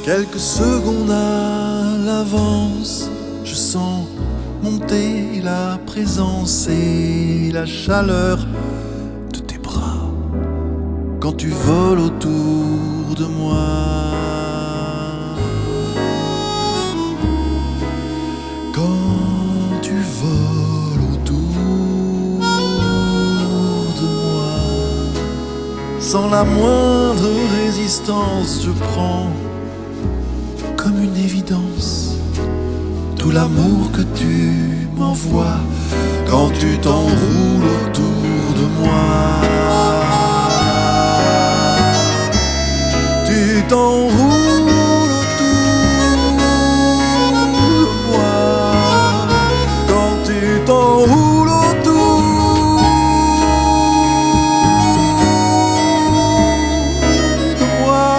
Quelques secondes à l'avance, je sens monter la présence et la chaleur de tes bras quand tu voles autour de moi. Quand tu voles autour de moi, sans la moindre résistance, je prends comme une évidence tout l'amour que tu m'envoies quand tu t'enroules autour de moi. Tu t'enroules autour de moi quand tu t'enroules autour de moi.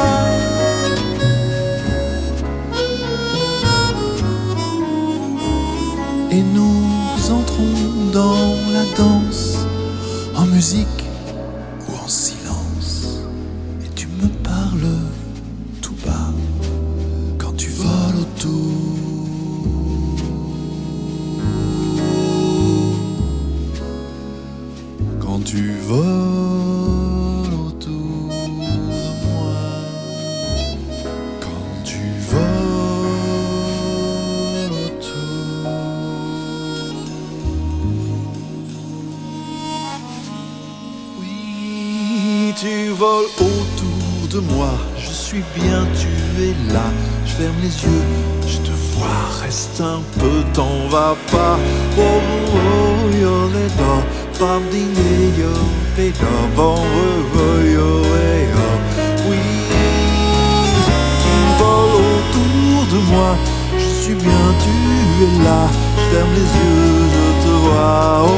Et nous entrons dans la danse, en musique ou en silence. Et tu me parles tout bas quand tu voles autour. Quand tu voles autour de moi. Quand tu voles autour. Oui, tu voles autour de moi. Je suis bien, tu es là. Je ferme les yeux, je te vois. Reste un peu, t'en vas pas. Oh, oh, yo, les dents. Femme dîner, yo, les dents. Bon, oh, yo, yo. Oui, tu voles autour de moi. Je suis bien, tu es là. Je ferme les yeux, je te vois. Oh,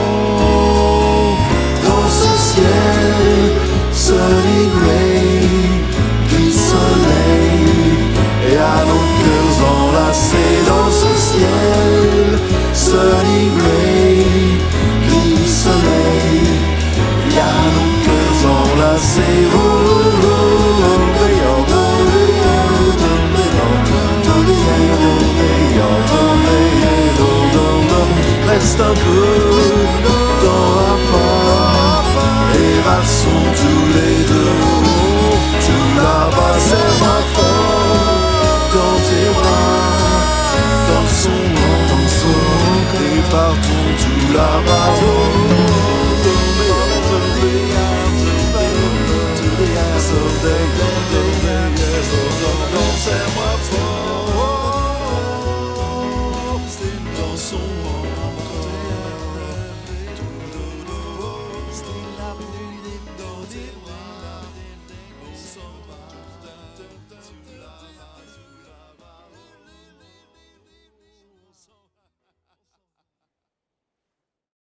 dans ce ciel, sunny gray, gris soleil, et à nos cœurs enlacés. Dans ce ciel, sunny gray, gris soleil, et à nos cœurs enlacés. Oh, oh, oh, oh, reste un peu dans la part et valsons tous les deux. Tout là-bas, serre-moi fort dans tes bras. Dansons, et partons tout là-bas.